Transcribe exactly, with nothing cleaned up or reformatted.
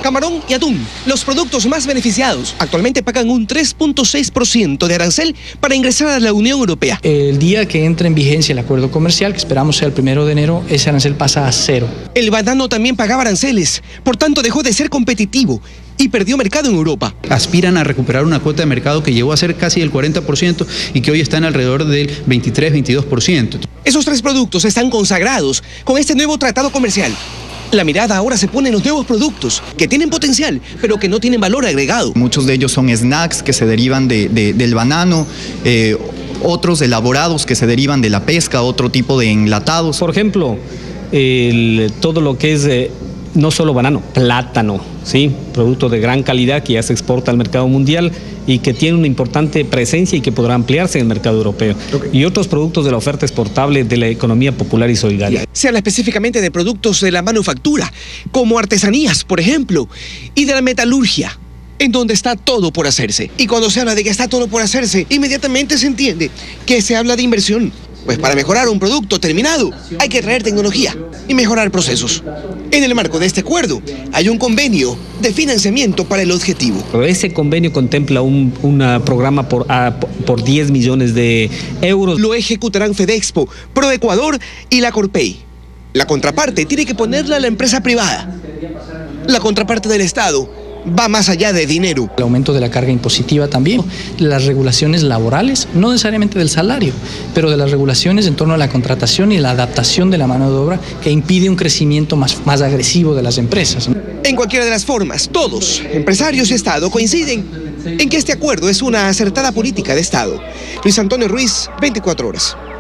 Camarón y atún, los productos más beneficiados, actualmente pagan un tres punto seis por ciento de arancel para ingresar a la Unión Europea. El día que entre en vigencia el acuerdo comercial, que esperamos sea el primero de enero, ese arancel pasa a cero. El banano también pagaba aranceles, por tanto dejó de ser competitivo y perdió mercado en Europa. Aspiran a recuperar una cuota de mercado que llegó a ser casi el cuarenta por ciento y que hoy está en alrededor del veintitrés a veintidós por ciento. Esos tres productos están consagrados con este nuevo tratado comercial. La mirada ahora se pone en los nuevos productos, que tienen potencial, pero que no tienen valor agregado. Muchos de ellos son snacks que se derivan de, de, del banano, eh, otros elaborados que se derivan de la pesca, otro tipo de enlatados. Por ejemplo, el, todo lo que es eh, no solo banano, plátano, ¿sí? Producto de gran calidad que ya se exporta al mercado mundial y que tiene una importante presencia y que podrá ampliarse en el mercado europeo. Okay. Y otros productos de la oferta exportable de la economía popular y solidaria. Se habla específicamente de productos de la manufactura, como artesanías, por ejemplo, y de la metalurgia, en donde está todo por hacerse. Y cuando se habla de que está todo por hacerse, inmediatamente se entiende que se habla de inversión. Pues para mejorar un producto terminado hay que traer tecnología y mejorar procesos. En el marco de este acuerdo hay un convenio de financiamiento para el objetivo. Ese convenio contempla un una programa por, a, por diez millones de euros. Lo ejecutarán Fedexpo, Proecuador y la Corpey. La contraparte tiene que ponerla a la empresa privada. La contraparte del Estado va más allá de dinero. El aumento de la carga impositiva también, las regulaciones laborales, no necesariamente del salario, pero de las regulaciones en torno a la contratación y la adaptación de la mano de obra que impide un crecimiento más, más agresivo de las empresas. En cualquiera de las formas, todos, empresarios y Estado, coinciden en que este acuerdo es una acertada política de Estado. Luis Antonio Ruiz, veinticuatro horas.